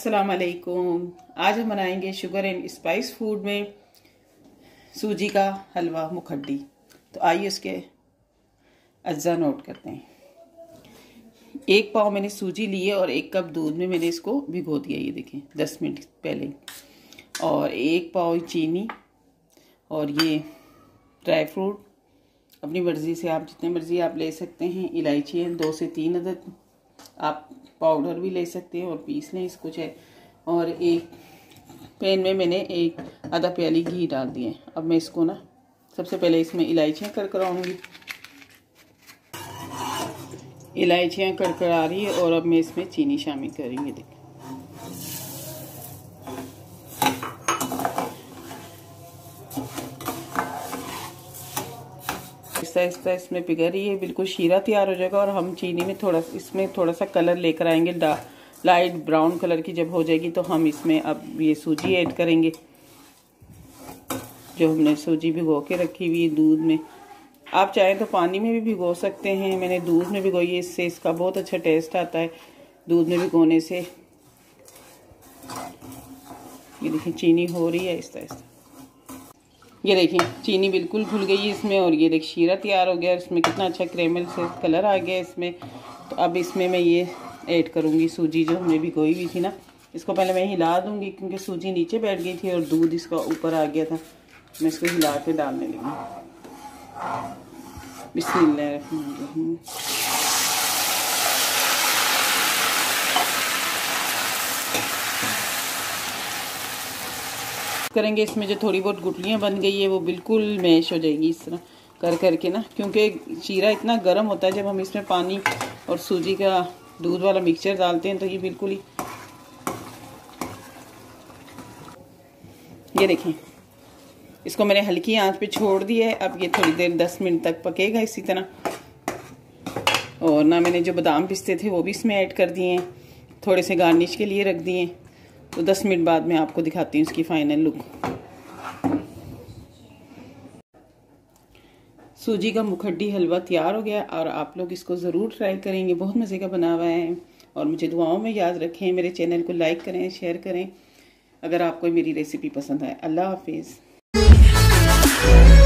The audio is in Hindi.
अस्सलाम वालेकुम। आज हम बनाएंगे शुगर एंड स्पाइस फूड में सूजी का हलवा मुखड्डी। तो आइए उसके अज्जा नोट करते हैं। 1 पाव मैंने सूजी ली है और 1 कप दूध में मैंने इसको भिगो दिया, ये देखें 10 मिनट पहले। और 1 पाव चीनी और ये ड्राई फ्रूट अपनी मर्ज़ी से, आप जितने मर्ज़ी आप ले सकते हैं। इलायची है 2 से 3 अदद, आप पाउडर भी ले सकते हैं और पीस लें इसको चाहे। और एक पैन में मैंने आधा प्याली घी डाल दिए। अब मैं इसको ना सबसे पहले इसमें इलायचियाँ कड़कड़ाऊँगी। इलायचियाँ कड़कड़ा रही है और अब मैं इसमें चीनी शामिल करेंगे। देखिए आहिस्ता इसमें पिघल रही है, बिल्कुल शीरा तैयार हो जाएगा। और हम चीनी में इसमें थोड़ा सा कलर लेकर आएंगे, लाइट ब्राउन कलर की जब हो जाएगी तो हम इसमें अब ये सूजी ऐड करेंगे, जो हमने सूजी भिगो के रखी हुई है दूध में। आप चाहें तो पानी में भी भिगो सकते हैं, मैंने दूध में भिगोई है, इससे इसका बहुत अच्छा टेस्ट आता है दूध में भिगोने से। ये देखिए चीनी हो रही है आहिस्ता आहिस्ता। ये देखिए चीनी बिल्कुल घुल गई है इसमें और ये देखिए शीरा तैयार हो गया। इसमें कितना अच्छा कैरेमल से कलर आ गया इसमें। तो अब इसमें मैं ये ऐड करूँगी सूजी जो हमने भिगोई हुई थी ना। इसको पहले मैं हिला दूँगी क्योंकि सूजी नीचे बैठ गई थी और दूध इसका ऊपर आ गया था। मैं इसको हिला के डालने लगी। बिस्मिल्लाह करेंगे। इसमें जो थोड़ी बहुत गुठलियाँ बन गई है वो बिल्कुल मैश हो जाएगी इस तरह कर करके ना, क्योंकि शीरा इतना गर्म होता है। जब हम इसमें पानी और सूजी का दूध वाला मिक्सचर डालते हैं तो ये बिल्कुल ही, ये देखें इसको मैंने हल्की आंच पे छोड़ दिया है। अब ये थोड़ी देर 10 मिनट तक पकेगा इसी तरह। और ना मैंने जो बादाम पिस्ते थे वो भी इसमें ऐड कर दिए हैं, थोड़े से गार्निश के लिए रख दिए। तो 10 मिनट बाद मैं आपको दिखाती हूँ इसकी फाइनल लुक। सूजी का मुखड्डी हलवा तैयार हो गया और आप लोग इसको ज़रूर ट्राई करेंगे, बहुत मज़े का बना हुआ है। और मुझे दुआओं में याद रखें, मेरे चैनल को लाइक करें, शेयर करें अगर आपको मेरी रेसिपी पसंद आए। अल्लाह हाफिज़।